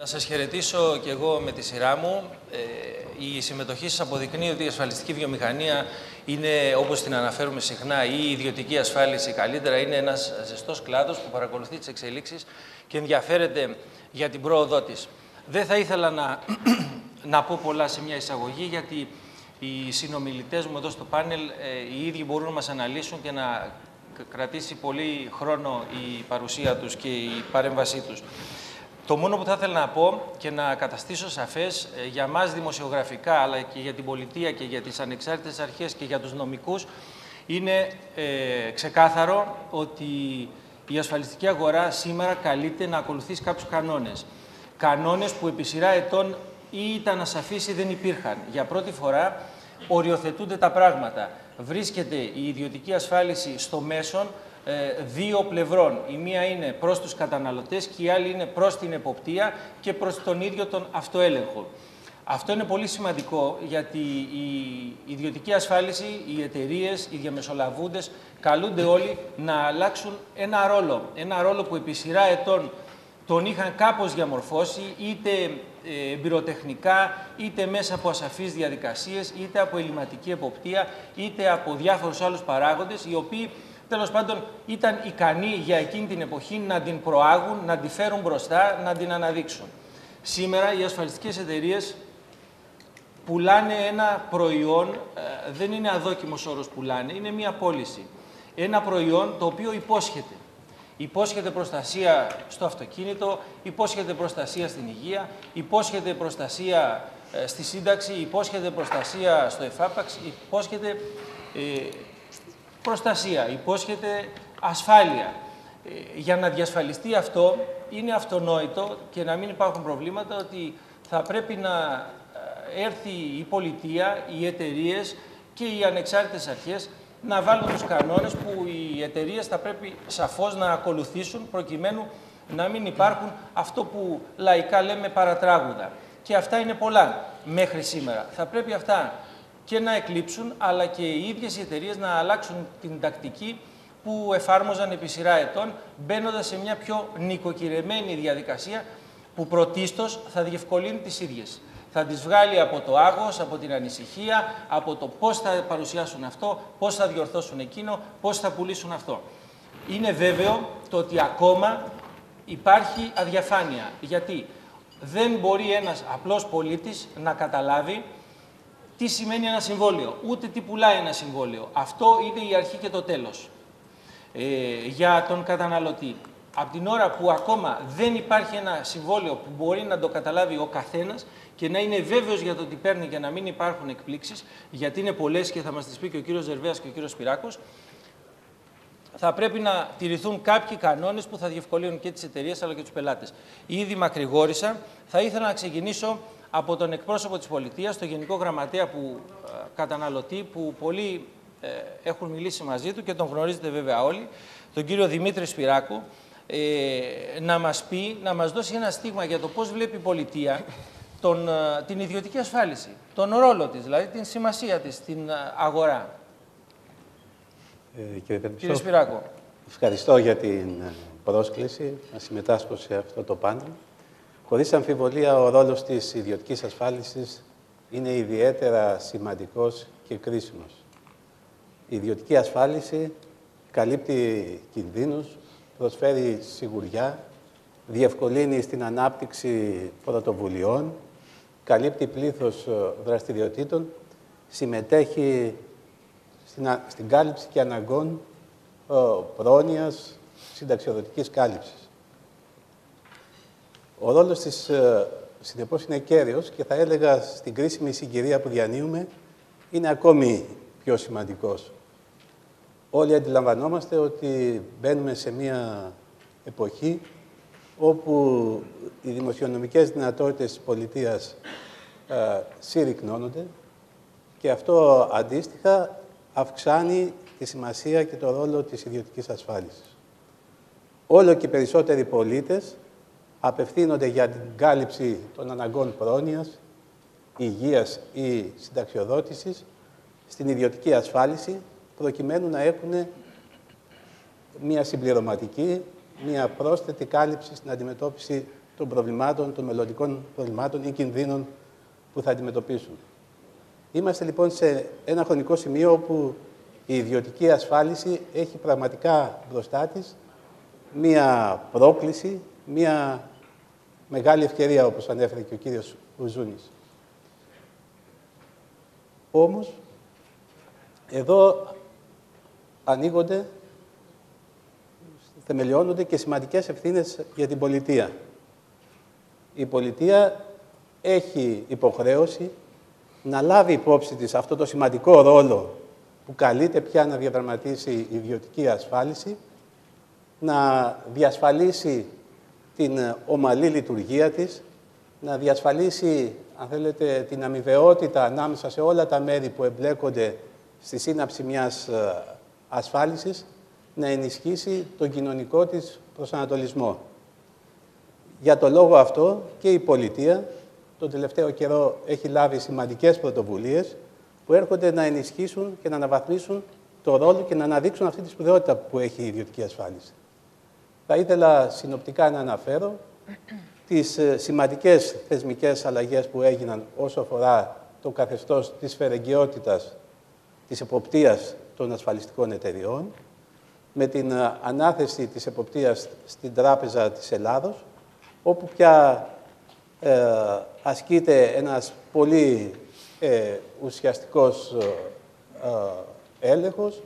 Να σας χαιρετήσω και εγώ με τη σειρά μου. Η συμμετοχή σας αποδεικνύει ότι η ασφαλιστική βιομηχανία είναι, όπως την αναφέρουμε συχνά, ή η ιδιωτική ασφάλιση καλύτερα, είναι ένας ζεστός κλάδος που παρακολουθεί τις εξελίξεις και ενδιαφέρεται για την πρόοδό της. Δεν θα ήθελα να πω πολλά σε μια εισαγωγή, γιατί οι συνομιλητές μου εδώ στο πάνελ οι ίδιοι μπορούν να μας αναλύσουν και να κρατήσει πολύ χρόνο η παρουσία τους και η παρέμβασή τους. Το μόνο που θα ήθελα να πω και να καταστήσω σαφές για μας δημοσιογραφικά, αλλά και για την πολιτεία και για τις ανεξάρτητες αρχές και για τους νομικούς, είναι ξεκάθαρο ότι η ασφαλιστική αγορά σήμερα καλείται να ακολουθήσει κάποιους κανόνες. Κανόνες που επί σειρά ετών ή ήταν ασαφείς ή δεν υπήρχαν. Για πρώτη φορά οριοθετούνται τα πράγματα. Βρίσκεται η ιδιωτική ασφάλιση στο μέσον δύο πλευρών. Η μία είναι προς τους καταναλωτές και η άλλη είναι προς την εποπτεία και προς τον ίδιο τον αυτοέλεγχο. Αυτό είναι πολύ σημαντικό, γιατί η ιδιωτική ασφάλιση, οι εταιρείες, οι διαμεσολαβούντες καλούνται όλοι να αλλάξουν ένα ρόλο που επί σειρά ετών τον είχαν κάπως διαμορφώσει, είτε εμπειροτεχνικά, είτε μέσα από ασαφείς διαδικασίες, είτε από ελλειμματική εποπτεία, είτε από διάφορους άλλους παράγοντες, οι οποίοι τέλος πάντων ήταν ικανοί για εκείνη την εποχή να την προάγουν, να την φέρουν μπροστά, να την αναδείξουν. Σήμερα οι ασφαλιστικές εταιρείες πουλάνε ένα προϊόν, δεν είναι αδόκιμος όρος πουλάνε, είναι μια πώληση. Ένα προϊόν το οποίο υπόσχεται. Υπόσχεται προστασία στο αυτοκίνητο, υπόσχεται προστασία στην υγεία, υπόσχεται προστασία στη σύνταξη, υπόσχεται προστασία στο εφάπαξ, υπόσχεται προστασία, υπόσχεται ασφάλεια. Για να διασφαλιστεί αυτό, είναι αυτονόητο και να μην υπάρχουν προβλήματα ότι θα πρέπει να έρθει η πολιτεία, οι εταιρείες και οι ανεξάρτητες αρχές να βάλουν τους κανόνες που οι εταιρείες θα πρέπει σαφώς να ακολουθήσουν, προκειμένου να μην υπάρχουν αυτό που λαϊκά λέμε παρατράγουδα. Και αυτά είναι πολλά μέχρι σήμερα. Θα πρέπει αυτά και να εκλείψουν, αλλά και οι ίδιες οι εταιρείες να αλλάξουν την τακτική που εφάρμοζαν επί σειρά ετών, μπαίνοντας σε μια πιο νοικοκυρεμένη διαδικασία που πρωτίστως θα διευκολύνει τις ίδιες. Θα τις βγάλει από το άγχος, από την ανησυχία, από το πώς θα παρουσιάσουν αυτό, πώς θα διορθώσουν εκείνο, πώς θα πουλήσουν αυτό. Είναι βέβαιο το ότι ακόμα υπάρχει αδιαφάνεια, γιατί δεν μπορεί ένας απλός πολίτης να καταλάβει τι σημαίνει ένα συμβόλαιο, ούτε τι πουλάει ένα συμβόλαιο. Αυτό είναι η αρχή και το τέλος για τον καταναλωτή. Από την ώρα που ακόμα δεν υπάρχει ένα συμβόλαιο που μπορεί να το καταλάβει ο καθένας και να είναι βέβαιος για το τι παίρνει και να μην υπάρχουν εκπλήξεις, γιατί είναι πολλές και θα μας τις πει και ο κύριος Ζερβέας και ο κύριος Σπυράκος, θα πρέπει να τηρηθούν κάποιοι κανόνες που θα διευκολύνουν και τις εταιρείες αλλά και τους πελάτες. Ήδη μακρηγόρησα, θα ήθελα να ξεκινήσω από τον εκπρόσωπο της πολιτείας, τον Γενικό Γραμματέα καταναλωτή, που πολλοί έχουν μιλήσει μαζί του και τον γνωρίζετε βέβαια όλοι, τον κύριο Δημήτρη Σπυράκο, να μας πει, να μας δώσει ένα στίγμα για το πώς βλέπει η πολιτεία την ιδιωτική ασφάλιση, τον ρόλο της, δηλαδή την σημασία της στην αγορά. Κύριε Σπυράκο. Ευχαριστώ για την πρόσκληση να συμμετάσχω σε αυτό το πάνελ. Χωρίς αμφιβολία, ο ρόλος της ιδιωτικής ασφάλισης είναι ιδιαίτερα σημαντικός και κρίσιμος. Η ιδιωτική ασφάλιση καλύπτει κινδύνους, προσφέρει σιγουριά, διευκολύνει στην ανάπτυξη πρωτοβουλειών, καλύπτει πλήθος δραστηριοτήτων, συμμετέχει στην κάλυψη και αναγκών πρόνοιας, συνταξιοδοτικής κάλυψης. Ο ρόλος της, συνεπώς, είναι κέριος και θα έλεγα στην κρίσιμη συγκυρία που διανύουμε είναι ακόμη πιο σημαντικός. Όλοι αντιλαμβανόμαστε ότι μπαίνουμε σε μια εποχή όπου οι δημοσιονομικές δυνατότητες της πολιτείας συρρυκνώνονται και αυτό αντίστοιχα αυξάνει τη σημασία και το ρόλο της ιδιωτικής ασφάλισης. Όλο και περισσότεροι πολίτες απευθύνονται για την κάλυψη των αναγκών πρόνοιας, υγείας ή συνταξιοδότησης στην ιδιωτική ασφάλιση, προκειμένου να έχουν μια συμπληρωματική, μια πρόσθετη κάλυψη στην αντιμετώπιση των προβλημάτων, των μελλοντικών προβλημάτων ή κινδύνων που θα αντιμετωπίσουν. Είμαστε λοιπόν σε ένα χρονικό σημείο όπου η ιδιωτική ασφάλιση έχει πραγματικά μπροστά της μία πρόκληση, μία μεγάλη ευκαιρία, όπως ανέφερε και ο κύριος Ουζούνης. Όμως, εδώ ανοίγονται, θεμελιώνονται και σημαντικές ευθύνες για την πολιτεία. Η πολιτεία έχει υποχρέωση να λάβει υπόψη της αυτό το σημαντικό ρόλο που καλείται πια να διαδραματίσει η ιδιωτική ασφάλιση, να διασφαλίσει την ομαλή λειτουργία της, να διασφαλίσει, αν θέλετε, την αμοιβαιότητα ανάμεσα σε όλα τα μέρη που εμπλέκονται στη σύναψη μιας ασφάλισης, να ενισχύσει τον κοινωνικό της προσανατολισμό. Για το λόγο αυτό και η πολιτεία τον τελευταίο καιρό έχει λάβει σημαντικές πρωτοβουλίες που έρχονται να ενισχύσουν και να αναβαθμίσουν το ρόλο και να αναδείξουν αυτή τη σπουδαιότητα που έχει η ιδιωτική ασφάλιση. Θα ήθελα συνοπτικά να αναφέρω τις σημαντικές θεσμικές αλλαγές που έγιναν όσο αφορά το καθεστώς της φερεγγιότητας, της εποπτείας των ασφαλιστικών εταιριών, με την ανάθεση της εποπτείας στην Τράπεζα της Ελλάδος, όπου πια ασκείται ένας πολύ ουσιαστικός έλεγχος.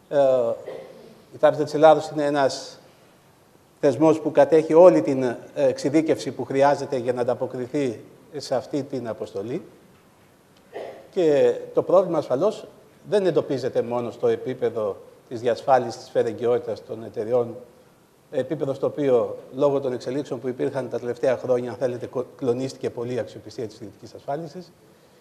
Η Τράπεζα της Ελλάδος είναι ένας θεσμός που κατέχει όλη την εξειδίκευση που χρειάζεται για να ανταποκριθεί σε αυτή την αποστολή. Και το πρόβλημα ασφαλώς δεν εντοπίζεται μόνο στο επίπεδο της διασφάλισης της φερεγγιότητας των εταιριών, επίπεδο στο οποίο, λόγω των εξελίξεων που υπήρχαν τα τελευταία χρόνια, αν θέλετε, κλονίστηκε πολύ η αξιοπιστία της ιδιωτικής ασφάλισης.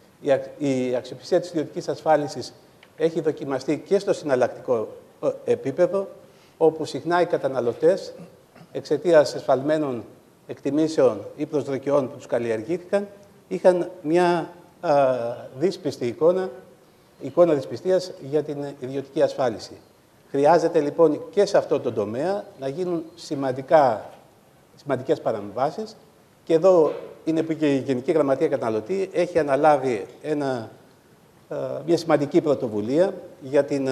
Η αξιοπιστία της ιδιωτικής ασφάλισης έχει δοκιμαστεί και στο συναλλακτικό επίπεδο, όπου συχνά οι καταναλωτές, εξαιτίας εσφαλμένων εκτιμήσεων ή προσδοκιών που τους καλλιεργήθηκαν, είχαν μια δύσπιστη εικόνα δυσπιστίας για την ιδιωτική ασφάλιση. Χρειάζεται λοιπόν και σε αυτό το τομέα να γίνουν σημαντικές παρεμβάσεις, και εδώ είναι που και η Γενική Γραμματεία Καταναλωτή έχει αναλάβει μια σημαντική πρωτοβουλία για την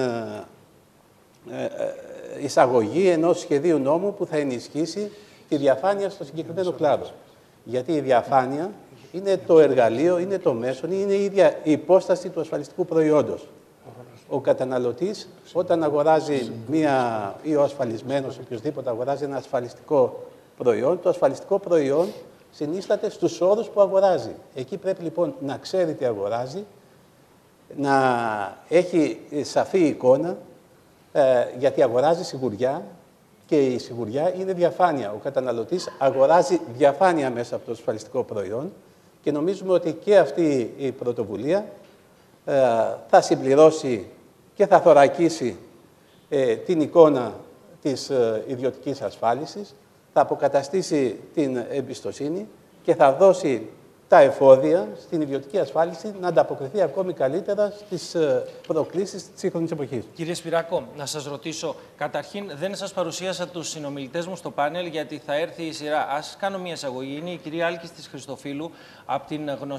εισαγωγή ενός σχεδίου νόμου που θα ενισχύσει τη διαφάνεια στο συγκεκριμένο κλάδο. Γιατί η διαφάνεια είναι το εργαλείο, είναι το μέσο, είναι η ίδια η υπόσταση του ασφαλιστικού προϊόντος. Ο καταναλωτής, όταν αγοράζει ή ο ασφαλισμένος, οποιοδήποτε αγοράζει ένα ασφαλιστικό προϊόν, το ασφαλιστικό προϊόν συνίσταται στους όρους που αγοράζει. Εκεί πρέπει λοιπόν να ξέρει τι αγοράζει, να έχει σαφή εικόνα, γιατί αγοράζει σιγουριά και η σιγουριά είναι διαφάνεια. Ο καταναλωτής αγοράζει διαφάνεια μέσα από το ασφαλιστικό προϊόν και νομίζουμε ότι και αυτή η πρωτοβουλία θα συμπληρώσει και θα θωρακίσει την εικόνα της ιδιωτικής ασφάλισης, θα αποκαταστήσει την εμπιστοσύνη και θα δώσει τα εφόδια στην ιδιωτική ασφάλιση να ανταποκριθεί ακόμη καλύτερα στις προκλήσεις της σύγχρονης εποχής. Κύριε Σπυράκο, να σας ρωτήσω, καταρχήν δεν σας παρουσίασα τους συνομιλητές μου στο πάνελ, γιατί θα έρθει η σειρά. Ας κάνω μια εισαγωγή. Είναι η κυρία Άλκης της Χριστοφύλου από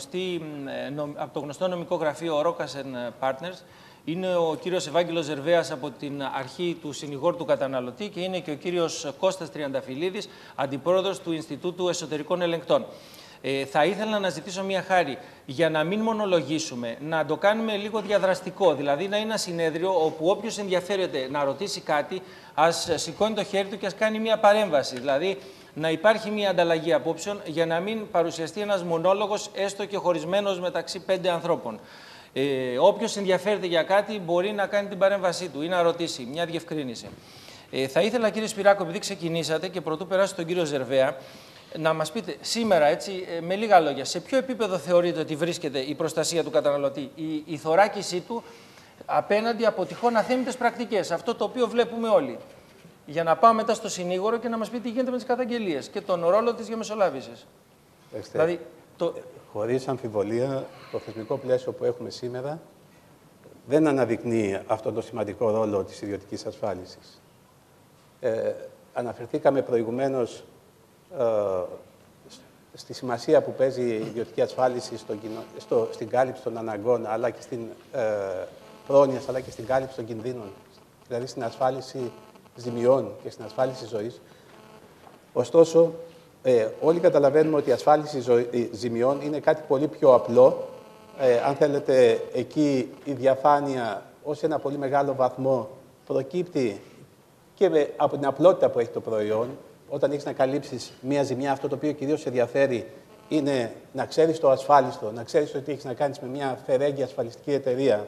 το γνωστό νομικό γραφείο Rocas & Partners. Είναι ο κύριος Ευάγγελος Ζερβέας από την αρχή του συνηγόρου του καταναλωτή και είναι και ο κύριος Κώστας Τριανταφυλλίδης, αντιπρόεδρος του Ινστιτούτου Εσωτερικών Ελεγκτών. Θα ήθελα να ζητήσω μια χάρη για να μην μονολογήσουμε, να το κάνουμε λίγο διαδραστικό. Δηλαδή να είναι ένα συνέδριο όπου όποιος ενδιαφέρεται να ρωτήσει κάτι, ας σηκώνει το χέρι του και ας κάνει μια παρέμβαση. Δηλαδή να υπάρχει μια ανταλλαγή απόψεων για να μην παρουσιαστεί ένας μονόλογος, έστω και χωρισμένος μεταξύ 5 ανθρώπων. Όποιος ενδιαφέρεται για κάτι μπορεί να κάνει την παρέμβασή του ή να ρωτήσει, μια διευκρίνηση. Θα ήθελα, κύριε Σπυράκο, επειδή ξεκινήσατε και πρωτού περάσω τον κύριο Ζερβέα, να μας πείτε σήμερα, έτσι, με λίγα λόγια, σε ποιο επίπεδο θεωρείτε ότι βρίσκεται η προστασία του καταναλωτή, η θωράκισή του απέναντι από τυχόν αθέμητες πρακτικές, αυτό το οποίο βλέπουμε όλοι. Για να πάμε μετά στο συνήγορο και να μας πείτε τι γίνεται με τις καταγγελίες και τον ρόλο της διαμεσολάβησης. Δηλαδή, χωρίς αμφιβολία, το θεσμικό πλαίσιο που έχουμε σήμερα δεν αναδεικνύει αυτόν τον σημαντικό ρόλο της ιδιωτικής ασφάλισης. Αναφερθήκαμε προηγουμένως στη σημασία που παίζει η ιδιωτική ασφάλιση στην κάλυψη των αναγκών, αλλά και στην πρόνοια, αλλά και στην κάλυψη των κινδύνων, δηλαδή στην ασφάλιση ζημιών και στην ασφάλιση ζωής. Ωστόσο, όλοι καταλαβαίνουμε ότι η ασφάλιση ζημιών είναι κάτι πολύ πιο απλό. Αν θέλετε, εκεί η διαφάνεια ως ένα πολύ μεγάλο βαθμό προκύπτει και από την απλότητα που έχει το προϊόν. Όταν έχεις να καλύψεις μία ζημιά, αυτό το οποίο κυρίως σε ενδιαφέρει είναι να ξέρεις το ασφάλιστο, να ξέρεις ότι έχεις να κάνεις με μια φερέγγια ασφαλιστική εταιρεία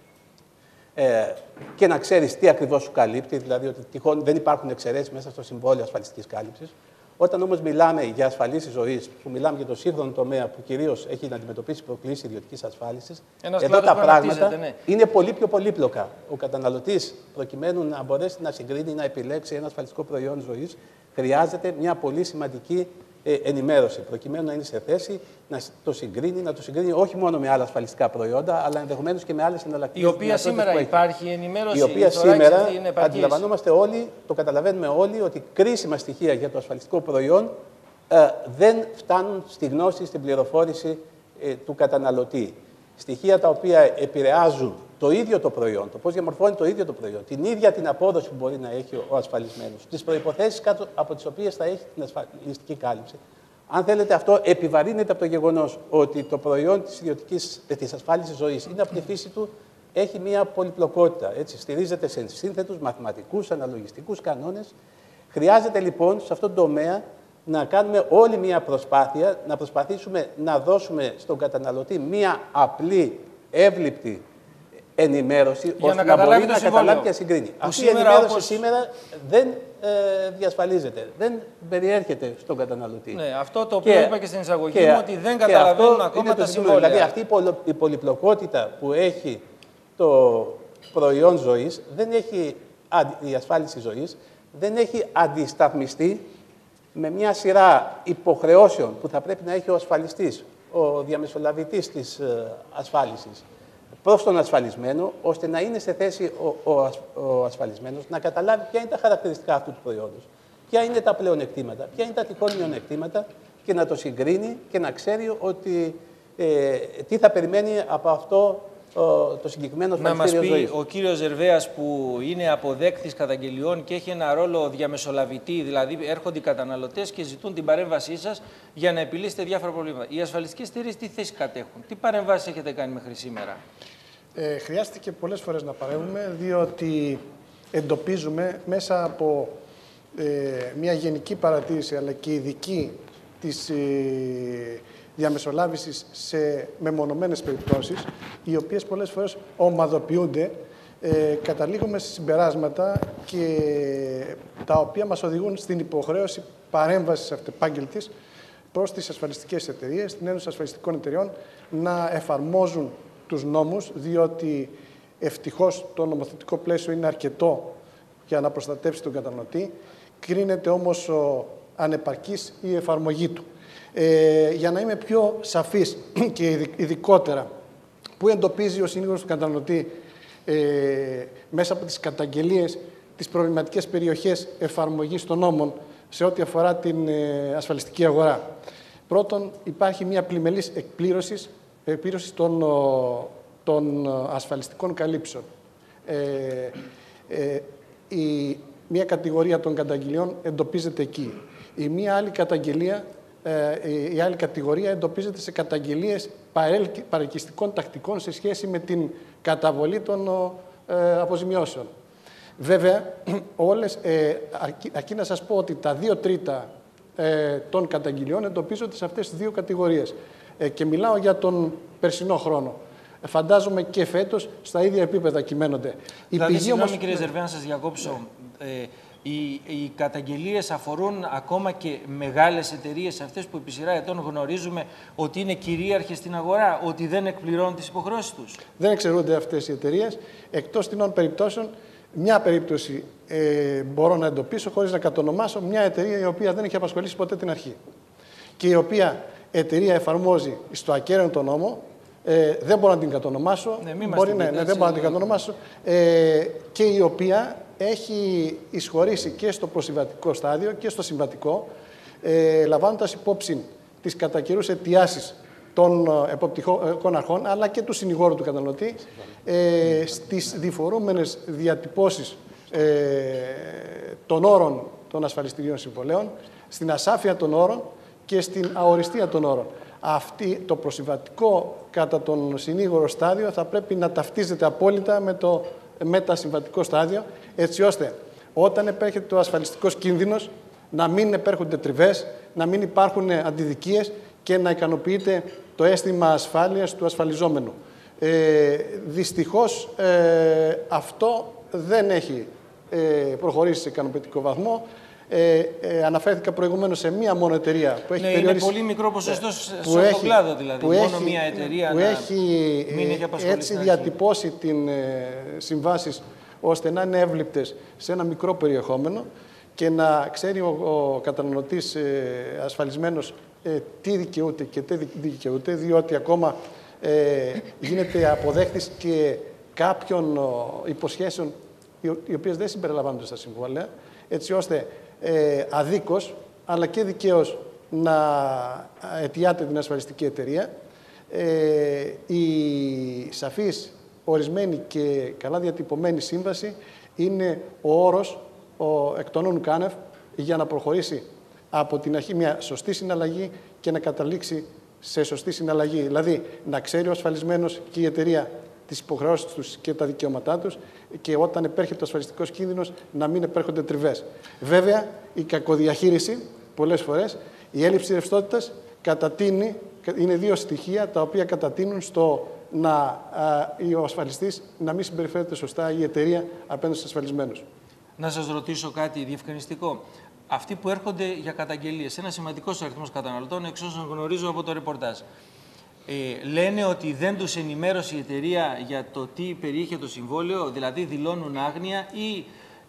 και να ξέρεις τι ακριβώς σου καλύπτει, δηλαδή ότι τυχόν δεν υπάρχουν εξαιρέσεις μέσα στο συμβόλαιο ασφαλιστικής κάλυψης. Όταν όμως μιλάμε για ασφαλίσεις ζωής, που μιλάμε για το σύγχρονο τομέα που κυρίως έχει να αντιμετωπίσει προκλήσεις ιδιωτικής ασφάλισης, εδώ τα πράγματα είναι πολύ πιο πολύπλοκα. Ο καταναλωτής, προκειμένου να μπορέσει να συγκρίνει, να επιλέξει ένα ασφαλιστικό προϊόν ζωής, χρειάζεται μια πολύ σημαντική ενημέρωση, προκειμένου να είναι σε θέση να το συγκρίνει όχι μόνο με άλλα ασφαλιστικά προϊόντα, αλλά ενδεχομένως και με άλλες εναλλακτικές. Η οποία σήμερα υπάρχει ενημέρωση. Η οποία σήμερα αντιλαμβανόμαστε όλοι, το καταλαβαίνουμε όλοι, ότι κρίσιμα στοιχεία για το ασφαλιστικό προϊόν δεν φτάνουν στη γνώση, στην πληροφόρηση του καταναλωτή. Στοιχεία τα οποία επηρεάζουν το ίδιο το προϊόν, το πώς διαμορφώνει το ίδιο το προϊόν, την ίδια την απόδοση που μπορεί να έχει ο ασφαλισμένος, τις προϋποθέσεις κάτω από τις οποίες θα έχει την ασφαλιστική κάλυψη. Αν θέλετε, αυτό επιβαρύνεται από το γεγονός ότι το προϊόν της ασφάλισης ζωής είναι από τη φύση του, έχει μια πολυπλοκότητα. Έτσι, στηρίζεται σε σύνθετους μαθηματικούς, αναλογιστικούς κανόνες. Χρειάζεται λοιπόν σε αυτόν τον τομέα να κάνουμε όλη μια προσπάθεια, να προσπαθήσουμε να δώσουμε στον καταναλωτή μια απλή, εύληπτη ενημέρωση, ώστε να μπορεί να καταλάβει και να συγκρίνει. Αυτή η ενημέρωση σήμερα δεν διασφαλίζεται, δεν περιέρχεται στον καταναλωτή. Ναι, αυτό το οποίο είπα και στην εισαγωγή μου, ότι δεν καταλαβαίνουν ακόμα τα συμβόλαια. Δηλαδή αυτή η πολυπλοκότητα που έχει το προϊόν ζωής, η ασφάλιση ζωής, δεν έχει αντισταθμιστεί με μια σειρά υποχρεώσεων που θα πρέπει να έχει ο ασφαλιστής, ο διαμεσολαβητής της ασφάλισης, προς τον ασφαλισμένο, ώστε να είναι σε θέση ο ασφαλισμένος να καταλάβει ποια είναι τα χαρακτηριστικά αυτού του προϊόντος, ποια είναι τα πλεονεκτήματα, ποια είναι τα τυχόν μειονεκτήματα και να το συγκρίνει και να ξέρει ότι τι θα περιμένει από αυτό το συγκεκριμένο ασφαλιστήριο ζωής. Να μας πει ο κύριος Ζερβέας, που είναι αποδέκτης καταγγελιών και έχει ένα ρόλο διαμεσολαβητή, δηλαδή έρχονται οι καταναλωτές και ζητούν την παρέμβασή σας για να επιλύσετε διάφορα προβλήματα. Οι ασφαλιστικές εταιρείες τι θέση κατέχουν, τι παρεμβάσεις έχετε κάνει μέχρι σήμερα? Χρειάστηκε πολλές φορές να παρέμβουμε, διότι εντοπίζουμε μέσα από μια γενική παρατήρηση αλλά και ειδική της διαμεσολάβησης σε μεμονωμένες περιπτώσεις, οι οποίες πολλές φορές ομαδοποιούνται, καταλήγουμε σε συμπεράσματα και τα οποία μας οδηγούν στην υποχρέωση παρέμβασης αυτεπάγγελτης προς τις ασφαλιστικές εταιρείες, την Ένωση Ασφαλιστικών Εταιρεών, να εφαρμόζουν τους νόμους, διότι ευτυχώς το νομοθετικό πλαίσιο είναι αρκετό για να προστατεύσει τον καταναλωτή, κρίνεται όμως ανεπαρκής η εφαρμογή του. Για να είμαι πιο σαφής και ειδικότερα, που εντοπίζει ο σύλλογος του καταναλωτή μέσα από τις καταγγελίες τις προβληματικές περιοχές εφαρμογής των νόμων σε ό,τι αφορά την ασφαλιστική αγορά. Πρώτον, υπάρχει μια πλημελής εκπλήρωση των ασφαλιστικών καλύψεων. Μια κατηγορία των καταγγελιών εντοπίζεται εκεί. Η άλλη κατηγορία εντοπίζεται σε καταγγελίες παρελκυστικών τακτικών σε σχέση με την καταβολή των αποζημιώσεων. Βέβαια, αρκεί να σας πω ότι τα 2/3 των καταγγελιών εντοπίζονται σε αυτές τις δύο κατηγορίες. Και μιλάω για τον περσινό χρόνο. Φαντάζομαι και φέτος στα ίδια επίπεδα κυμαίνονται. Δηλαδή, συγγνώμη κύριε Ζερβέα, να σας διακόψω. Οι καταγγελίες αφορούν ακόμα και μεγάλες εταιρείες, αυτές που επί σειρά ετών γνωρίζουμε ότι είναι κυρίαρχες στην αγορά, ότι δεν εκπληρώνουν τις υποχρεώσεις τους. Δεν εξαιρούνται αυτές οι εταιρείες, εκτός τινών περιπτώσεων. Μια περίπτωση μπορώ να εντοπίσω, χωρίς να κατονομάσω, μια εταιρεία η οποία δεν έχει απασχολήσει ποτέ την αρχή και η οποία εταιρεία εφαρμόζει στο ακέραιο τον νόμο, δεν μπορώ να την κατονομάσω, δεν μπορώ να την κατονομάσω, και η οποία έχει εισχωρήσει και στο προσυμβατικό στάδιο και στο συμβατικό, λαμβάνοντας υπόψη τις κατά καιρούς αιτιάσεις των εποπτικών αρχών, αλλά και του συνηγόρου του καταναλωτή, στις διφορούμενες διατυπώσεις των όρων των ασφαλιστηρίων συμβολέων, στην ασάφεια των όρων και στην αοριστία των όρων. Το προσυμβατικό κατά τον συνήγορο στάδιο θα πρέπει να ταυτίζεται απόλυτα με το μετασυμβατικό στάδιο, έτσι ώστε όταν επέρχεται ο ασφαλιστικός κίνδυνος να μην επέρχονται τριβές, να μην υπάρχουν αντιδικίες και να ικανοποιείται το αίσθημα ασφάλειας του ασφαλιζόμενου. Δυστυχώς αυτό δεν έχει προχωρήσει σε ικανοποιητικό βαθμό. Αναφέρθηκα προηγουμένως σε μία μόνο εταιρεία που έχει είναι πολύ μικρό ποσοστό στον κλάδο, δηλαδή. Μόνο μία εταιρεία που έχει έτσι διατυπώσει την συμβάσεις ώστε να είναι εύληπτες σε ένα μικρό περιεχόμενο και να ξέρει ο καταναλωτής ασφαλισμένος τι δικαιούται και τι δικαιούται, διότι ακόμα γίνεται αποδέχτης και κάποιων υποσχέσεων οι οποίες δεν συμπεριλαμβάνονται στα συμβόλαια, έτσι ώστε αδίκως αλλά και δικαίως να αιτιάται την ασφαλιστική εταιρεία. Η σαφής, ορισμένη και καλά διατυπωμένη σύμβαση είναι ο όρος εκ των όνου κάνευ για να προχωρήσει από την αρχή μια σωστή συναλλαγή και να καταλήξει σε σωστή συναλλαγή. Δηλαδή, να ξέρει ο ασφαλισμένος και η εταιρεία τις υποχρεώσεις τους και τα δικαιώματά τους και όταν επέρχεται ο ασφαλιστικός κίνδυνος να μην επέρχονται τριβές. Βέβαια, η κακοδιαχείριση, πολλές φορές, η έλλειψη ρευστότητας κατατείνει, είναι δύο στοιχεία τα οποία κατατείνουν στο ο ασφαλιστής να μην συμπεριφέρεται σωστά η εταιρεία απέναντι στους ασφαλισμένους. Να σας ρωτήσω κάτι διευκρινιστικό. Αυτοί που έρχονται για καταγγελίες, ένα σημαντικός αριθμός καταναλωτών, εξ όσων γνωρίζω από το ρεπορτάζ, λένε ότι δεν τους ενημέρωσε η εταιρεία για το τι περιείχε το συμβόλαιο, δηλαδή δηλώνουν άγνοια ή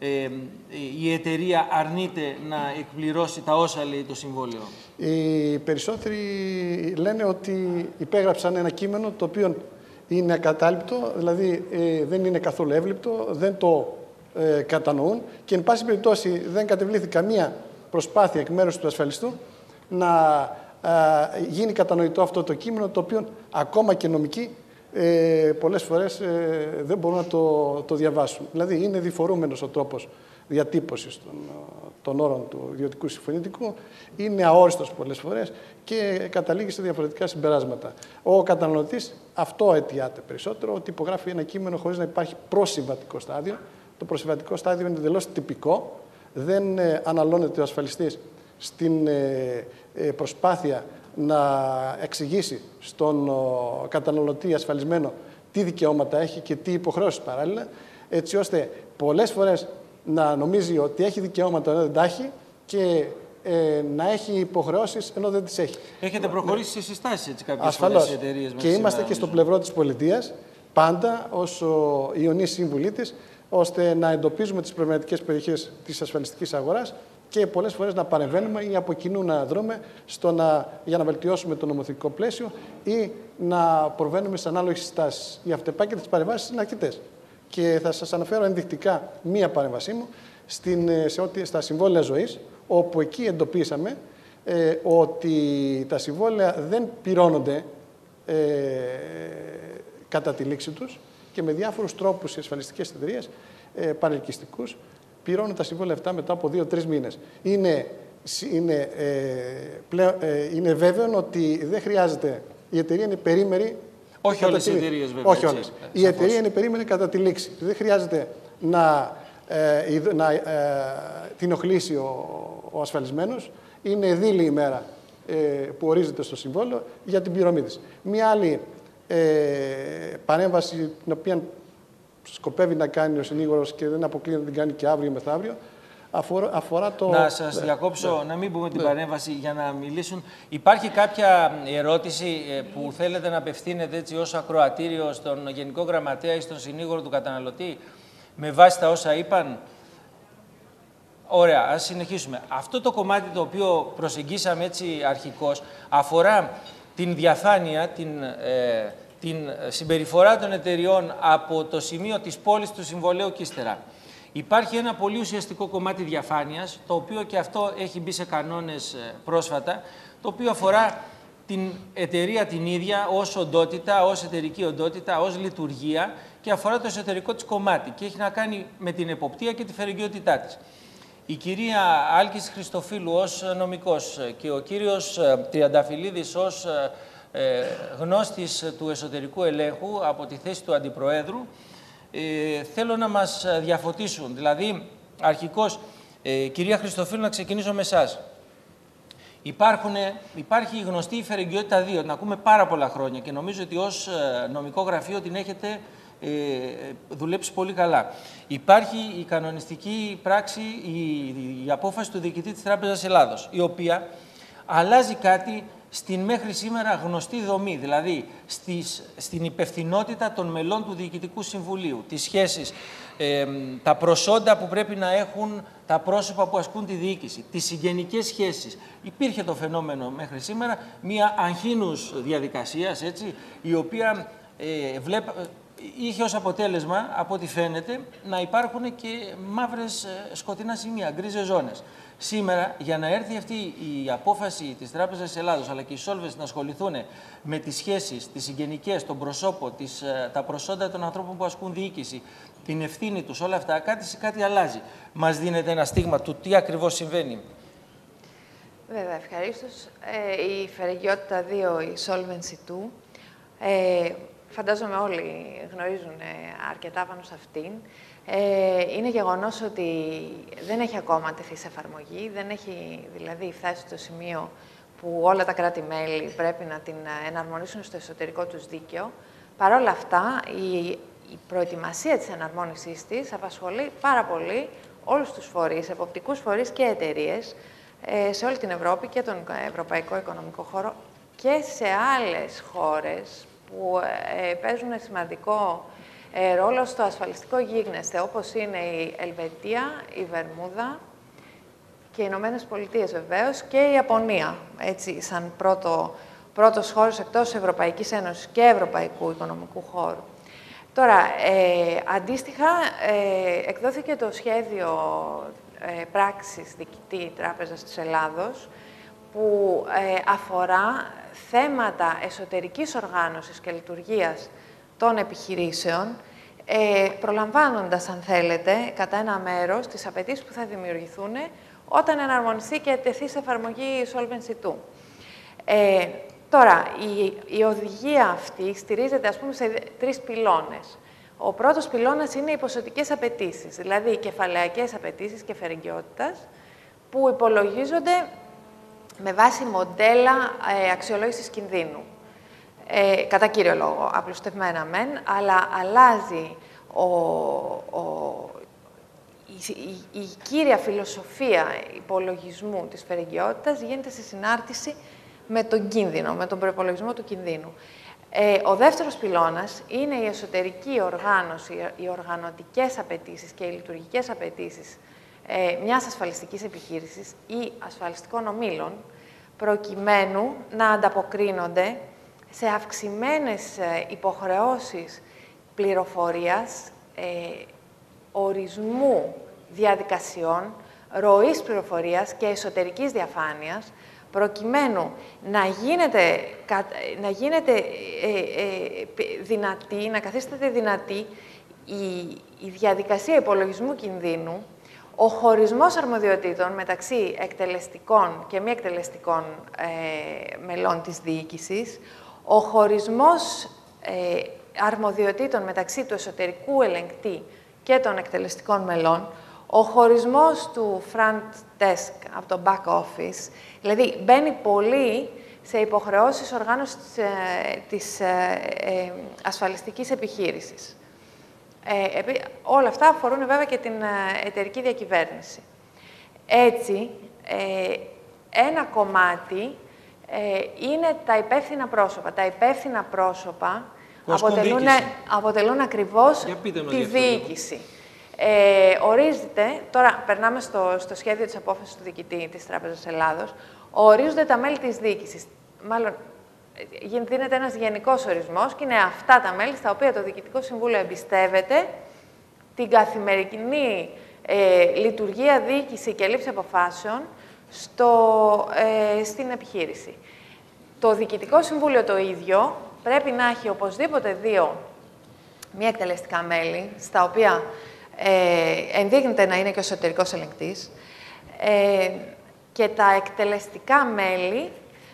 η εταιρεία αρνείται να εκπληρώσει τα όσα λέει το συμβόλαιο. Οι περισσότεροι λένε ότι υπέγραψαν ένα κείμενο το οποίο είναι ακατάληπτο, δηλαδή δεν είναι καθόλου εύληπτο, δεν το κατανοούν και εν πάση περιπτώσει δεν κατεβλήθη καμία προσπάθεια εκ μέρους του ασφαλιστού να γίνει κατανοητό αυτό το κείμενο, το οποίο ακόμα και νομικοί πολλές φορές δεν μπορούν να το διαβάσουν. Δηλαδή είναι διφορούμενος ο τρόπος διατύπωσης των όρων του ιδιωτικού συμφωνητικού, είναι αόριστος πολλές φορές και καταλήγει σε διαφορετικά συμπεράσματα. Ο καταναλωτής αυτό αιτιάται περισσότερο, ότι υπογράφει ένα κείμενο χωρίς να υπάρχει προσυμβατικό στάδιο. Το προσυμβατικό στάδιο είναι εντελώς τυπικό, δεν αναλώνεται ο ασφαλιστής στην προσπάθεια να εξηγήσει στον καταναλωτή ασφαλισμένο τι δικαιώματα έχει και τι υποχρεώσεις παράλληλα, έτσι ώστε πολλές φορές να νομίζει ότι έχει δικαιώματα ενώ δεν τα έχει και να έχει υποχρεώσεις ενώ δεν τις έχει. Έχετε προχωρήσει σε συστάσεις έτσι κάποιες φορές οι εταιρείες μας. Και είμαστε και στο πλευρό της πολιτείας, πάντα ως ιονής σύμβουλή της, ώστε να εντοπίζουμε τις προβληματικές περιοχές της ασφαλιστικής αγοράς και πολλές φορές να παρεμβαίνουμε ή από κοινού να δρούμε για να βελτιώσουμε το νομοθετικό πλαίσιο ή να προβαίνουμε σε ανάλογες συστάσεις. Οι αυτεπάγγελτες παρεμβάσεις είναι αρκετές. Και θα σας αναφέρω ενδεικτικά μία παρέμβασή μου στα συμβόλαια ζωής, όπου εκεί εντοπίσαμε ότι τα συμβόλαια δεν πληρώνονται κατά τη λήξη τους και με διάφορους τρόπους οι ασφαλιστικές εταιρείες παρελκυστικούς πληρώνουν τα συμβόλαια αυτά μετά από 2-3 μήνες. Είναι βέβαιο ότι δεν χρειάζεται. Η εταιρεία είναι περίμερη. Όχι όλες οι εταιρείες, βέβαια. Όχι όλες. Η εταιρεία είναι περίμενη κατά τη λήξη. Δεν χρειάζεται να την οχλήσει ο ασφαλισμένος. Είναι δίλη ημέρα που ορίζεται στο συμβόλαιο για την πληρωμή της. Μία άλλη παρέμβαση, την οποία σκοπεύει να κάνει ο συνήγορος και δεν αποκλείεται να την κάνει και αύριο μεθαύριο, αφορά το... Να σας διακόψω, να μην πούμε την παρέμβαση για να μιλήσουν. Υπάρχει κάποια ερώτηση που θέλετε να απευθύνετε έτσι ως ακροατήριο στον Γενικό Γραμματέα ή στον συνήγορο του καταναλωτή με βάση τα όσα είπαν? Ωραία, ας συνεχίσουμε. Αυτό το κομμάτι το οποίο προσεγγίσαμε έτσι αρχικώς αφορά την διαφάνεια, την συμπεριφορά των εταιριών από το σημείο της πώλησης του συμβολαίου και ύστερα. Υπάρχει ένα πολύ ουσιαστικό κομμάτι διαφάνειας, το οποίο και αυτό έχει μπει σε κανόνες πρόσφατα, το οποίο αφορά την εταιρεία την ίδια ως οντότητα, ως εταιρική οντότητα, ως λειτουργία και αφορά το εσωτερικό της κομμάτι και έχει να κάνει με την εποπτεία και τη φερεγγιότητά της. Η κυρία Άλκης Χριστοφίλου ως νομικός και ο κύριος Τριανταφυλλίδης ως γνώστης του εσωτερικού ελέγχου από τη θέση του Αντιπροέδρου θέλω να μας διαφωτίσουν. Δηλαδή, αρχικώς, κυρία Χριστοφίλου, να ξεκινήσω με εσάς. Υπάρχει η γνωστή η φερεγγιότητα 2, την ακούμε πάρα πολλά χρόνια και νομίζω ότι ως νομικό γραφείο την έχετε δουλέψει πολύ καλά. Υπάρχει η κανονιστική πράξη, η απόφαση του Διοικητή της Τράπεζας Ελλάδος, η οποία αλλάζει κάτι στην μέχρι σήμερα γνωστή δομή, δηλαδή στην υπευθυνότητα των μελών του Διοικητικού Συμβουλίου, τις σχέσεις, τα προσόντα που πρέπει να έχουν τα πρόσωπα που ασκούν τη διοίκηση, τις συγγενικές σχέσεις. Υπήρχε το φαινόμενο μέχρι σήμερα μια αγχήνους διαδικασίας, έτσι, η οποία είχε ως αποτέλεσμα, από ό,τι φαίνεται, να υπάρχουν και μαύρες σκοτεινά σημεία, γκρίζες ζώνες. Σήμερα, για να έρθει αυτή η απόφαση της Τράπεζας Ελλάδος, αλλά και οι Solvency να ασχοληθούν με τις σχέσεις, τις συγγενικές, τον προσώπο, τα προσόντα των ανθρώπων που ασκούν διοίκηση, την ευθύνη τους, όλα αυτά, κάτι αλλάζει. Μας δίνεται ένα στίγμα του τι ακριβώς συμβαίνει. Βέβαια, ευχαρίστως. Η φερεγγιότητα 2, η Solvency 2, φαντάζομαι όλοι γνωρίζουν αρκετά πάνω σε αυτήν. Είναι γεγονός ότι δεν έχει ακόμα τεθεί σε εφαρμογή, δεν έχει δηλαδή φτάσει στο σημείο που όλα τα κράτη-μέλη πρέπει να την εναρμονίσουν στο εσωτερικό τους δίκαιο. Παρ' όλα αυτά, η προετοιμασία της εναρμόνισής της απασχολεί πάρα πολύ όλους τους φορείς, εποπτικούς φορείς και εταιρείες σε όλη την Ευρώπη και τον Ευρωπαϊκό Οικονομικό Χώρο και σε άλλες χώρες που παίζουν σημαντικό ρόλο στο ασφαλιστικό γίγνεσθε, όπως είναι η Ελβετία, η Βερμούδα και οι Ηνωμένες Πολιτείες βεβαίως και η Ιαπωνία, έτσι, σαν πρώτος χώρος εκτός Ευρωπαϊκής Ένωσης και Ευρωπαϊκού Οικονομικού Χώρου. Τώρα, αντίστοιχα, εκδόθηκε το σχέδιο πράξης Διοικητή Τράπεζας της Ελλάδος, που αφορά θέματα εσωτερικής οργάνωσης και λειτουργίας των επιχειρήσεων, προλαμβάνοντας, αν θέλετε, κατά ένα μέρος τις απαιτήσεις που θα δημιουργηθούν όταν εναρμονιστεί και τεθεί σε εφαρμογή η Solvency 2. Τώρα, η οδηγία αυτή στηρίζεται, ας πούμε, σε 3 πυλώνες. Ο πρώτος πυλώνας είναι οι ποσοτικές απαιτήσεις, δηλαδή οι κεφαλαιακές απαιτήσεις και φερεγγιότητας, που υπολογίζονται με βάση μοντέλα αξιολόγησης κινδύνου. Κατά κύριο λόγο, απλουστευμένα μεν, αλλά αλλάζει η κύρια φιλοσοφία υπολογισμού της φερεγγιότητας γίνεται σε συνάρτηση με τον κίνδυνο, με τον προϋπολογισμό του κινδύνου. Ο δεύτερος πυλώνας είναι η εσωτερική οργάνωση, οι οργανωτικές απαιτήσεις και οι λειτουργικές απαιτήσεις μιας ασφαλιστικής επιχείρησης ή ασφαλιστικών ομίλων, προκειμένου να ανταποκρίνονται σε αυξημένες υποχρεώσεις πληροφορίας, ορισμού διαδικασιών, ροής πληροφορίας και εσωτερικής διαφάνειας, προκειμένου να γίνεται δυνατή, να καθίσταται δυνατή η διαδικασία υπολογισμού κινδύνου, ο χωρισμός αρμοδιοτήτων μεταξύ εκτελεστικών και μη εκτελεστικών μελών της διοίκησης, ο χωρισμός αρμοδιοτήτων μεταξύ του εσωτερικού ελεγκτή και των εκτελεστικών μελών, ο χωρισμός του front desk από το back office, δηλαδή μπαίνει πολύ σε υποχρεώσεις οργάνωσης της ασφαλιστικής επιχείρησης. Όλα αυτά αφορούν βέβαια και την εταιρική διακυβέρνηση. Έτσι, ένα κομμάτι είναι τα υπεύθυνα πρόσωπα. Τα υπεύθυνα πρόσωπα αποτελούν ακριβώς τη διοίκηση. Ορίζεται, τώρα περνάμε στο σχέδιο της απόφασης του Διοικητή της Τράπεζας Ελλάδος, ορίζονται τα μέλη της διοίκησης. Μάλλον, δίνεται ένας γενικός ορισμός και είναι αυτά τα μέλη στα οποία το Διοικητικό Συμβούλιο εμπιστεύεται την καθημερινή λειτουργία, διοίκηση και λήψη αποφάσεων στην επιχείρηση. Το Διοικητικό Συμβούλιο το ίδιο πρέπει να έχει οπωσδήποτε μία εκτελεστικά μέλη, στα οποία ενδείκνυται να είναι και ο εσωτερικός ελεγκτής, και τα εκτελεστικά μέλη,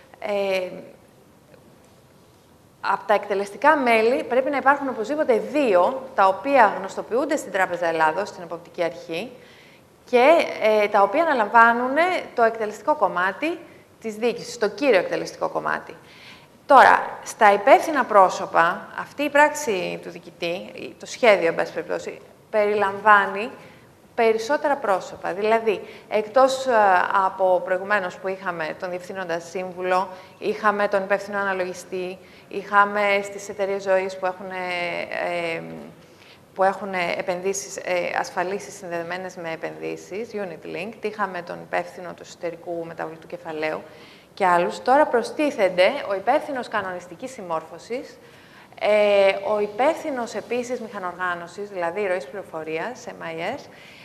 από τα εκτελεστικά μέλη πρέπει να υπάρχουν οπωσδήποτε 2, τα οποία γνωστοποιούνται στην Τράπεζα Ελλάδος, στην Εποπτική Αρχή, και τα οποία αναλαμβάνουν το εκτελεστικό κομμάτι της διοίκησης, το κύριο εκτελεστικό κομμάτι. Τώρα, στα υπεύθυνα πρόσωπα, αυτή η πράξη του διοικητή, το σχέδιο, εν πάση περιπτώσει, περιλαμβάνει περισσότερα πρόσωπα. Δηλαδή, εκτός από προηγουμένως που είχαμε τον διευθύνοντα σύμβουλο, είχαμε τον υπεύθυνο αναλογιστή, είχαμε στις εταιρείες ζωής που έχουν επενδύσεις, ασφαλίσεις συνδεδεμένες με επενδύσεις, unit linked, είχαμε τον υπεύθυνο του εσωτερικού μεταβλητού κεφαλαίου και άλλους. Τώρα προστίθενται ο υπεύθυνος κανονιστικής συμμόρφωσης, ο υπεύθυνος επίσης μηχανοργάνωσης, δηλαδή ροής πληροφορίας, MIS,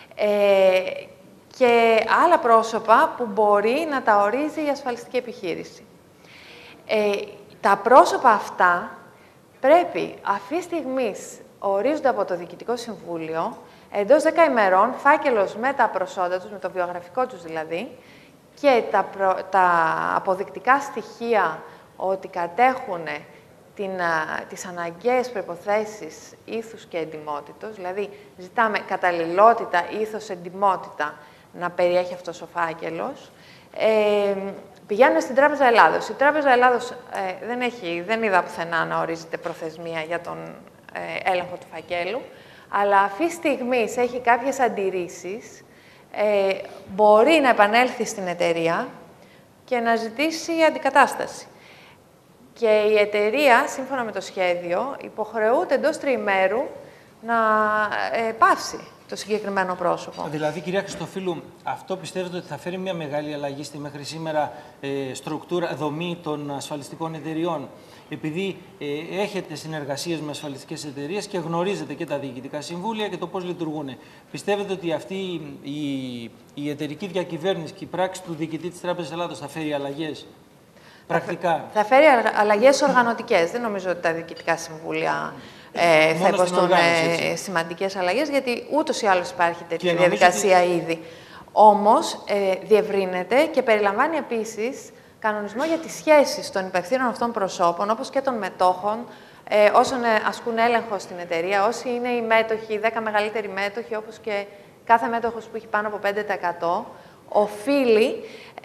και άλλα πρόσωπα που μπορεί να τα ορίζει η ασφαλιστική επιχείρηση. Τα πρόσωπα αυτά πρέπει αυτή τη στιγμή ορίζονται από το Διοικητικό Συμβούλιο, εντός 10 ημερών, φάκελος με τα προσόντα τους, με το βιογραφικό τους δηλαδή, και τα αποδεικτικά στοιχεία ότι κατέχουν τις αναγκαίες προϋποθέσεις ήθους και εντιμότητος, δηλαδή ζητάμε καταλληλότητα, ήθος, εντιμότητα να περιέχει αυτός ο φάκελος, πηγαίνουν στην Τράπεζα Ελλάδος. Η Τράπεζα Ελλάδος δεν είδα πουθενά να ορίζεται προθεσμία για τον έλεγχο του φακέλου, αλλά αυτή τη στιγμή έχει κάποιες αντιρρήσεις, μπορεί να επανέλθει στην εταιρεία και να ζητήσει αντικατάσταση. Και η εταιρεία, σύμφωνα με το σχέδιο, υποχρεούται εντός τριημέρου να πάυσει το συγκεκριμένο πρόσωπο. Δηλαδή, κυρία Χριστοφύλου, αυτό πιστεύετε ότι θα φέρει μια μεγάλη αλλαγή στη μέχρι σήμερα δομή των ασφαλιστικών εταιριών? Επειδή έχετε συνεργασίες με ασφαλιστικές εταιρείες και γνωρίζετε και τα διοικητικά συμβούλια και το πώς λειτουργούν. Πιστεύετε ότι αυτή η εταιρική διακυβέρνηση και η πράξη του διοικητή της Τράπεζας Ελλάδος θα φέρει αλλαγές πρακτικά? Θα φέρει αλλαγές οργανωτικές. Δεν νομίζω ότι τα διοικητικά συμβούλια θα υποστούν σημαντικές αλλαγές, γιατί ούτως ή άλλως υπάρχει τέτοια διαδικασία ήδη. Όμως, διευρύνεται και περιλαμβάνει επίσης κανονισμό για τις σχέσεις των υπευθύνων αυτών προσώπων, όπως και των μετόχων, όσων ασκούν έλεγχο στην εταιρεία, όσοι είναι οι μέτοχοι, 10 μεγαλύτεροι μέτοχοι, όπως και κάθε μέτοχος που έχει πάνω από 5%, οφείλει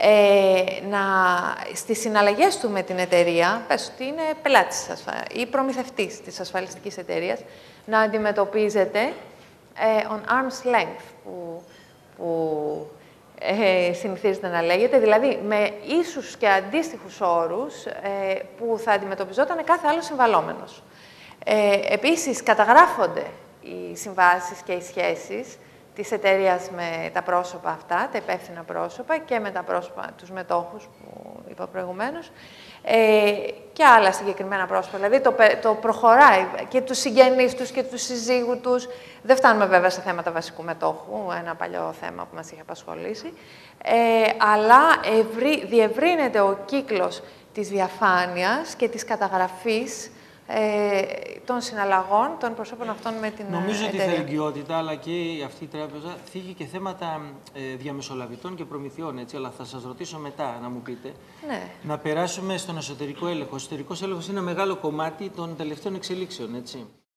στις συναλλαγές του με την εταιρεία, πες ότι είναι πελάτης ή προμηθευτής της ασφαλιστικής εταιρείας, να αντιμετωπίζεται on arm's length, που συνηθίζεται να λέγεται, δηλαδή με ίσους και αντίστοιχους όρους που θα αντιμετωπιζόταν κάθε άλλο συμβαλόμενος. Επίσης, καταγράφονται οι συμβάσεις και οι σχέσεις της εταιρείας με τα πρόσωπα αυτά, τα υπεύθυνα πρόσωπα και με τα πρόσωπα, τους μετόχους που είπα προηγουμένως, και άλλα συγκεκριμένα πρόσωπα. Δηλαδή το προχωράει και τους συγγενείς τους και τους συζύγους τους. Δεν φτάνουμε βέβαια σε θέματα βασικού μετόχου, ένα παλιό θέμα που μας είχε απασχολήσει, αλλά διευρύνεται ο κύκλος της διαφάνειας και της καταγραφής των συναλλαγών των προσώπων αυτών με την εταιρεία. Νομίζω ότι η φερεγγιότητα, αλλά και αυτή η τράπεζα, θίγει και θέματα διαμεσολαβητών και προμηθειών, έτσι, αλλά θα σας ρωτήσω μετά να μου πείτε. Ναι. Να περάσουμε στον εσωτερικό έλεγχο. Ο εσωτερικός έλεγχος είναι ένα μεγάλο κομμάτι των τελευταίων εξελίξεων, έτσι.